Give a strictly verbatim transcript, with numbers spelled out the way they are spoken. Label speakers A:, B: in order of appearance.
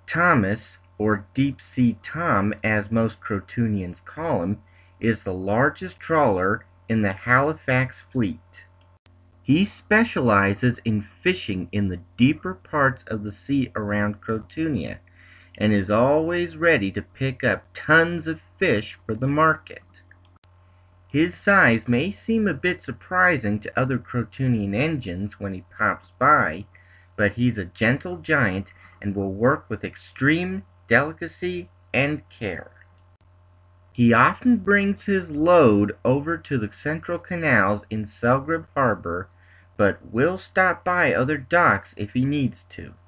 A: Thomas, or Deep Sea Tom as most Crotoonians call him, is the largest trawler in the Halifax Fleet. He specializes in fishing in the deeper parts of the sea around Crotoonia and is always ready to pick up tons of fish for the market. His size may seem a bit surprising to other Crotoonian engines when he pops by, but he's a gentle giant and will work with extreme delicacy and care. He often brings his load over to the central canals in Celgreb Harbour, but will stop by other docks if he needs to.